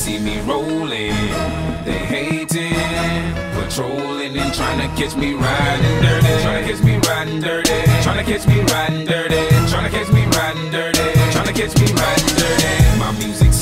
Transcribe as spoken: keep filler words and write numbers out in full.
see me rolling, they hating, patrolling and trying to catch me riding dirty, trying to catch me riding dirty, trying to catch me riding dirty, trying to catch me riding dirty, trying to catch me riding dirty. My music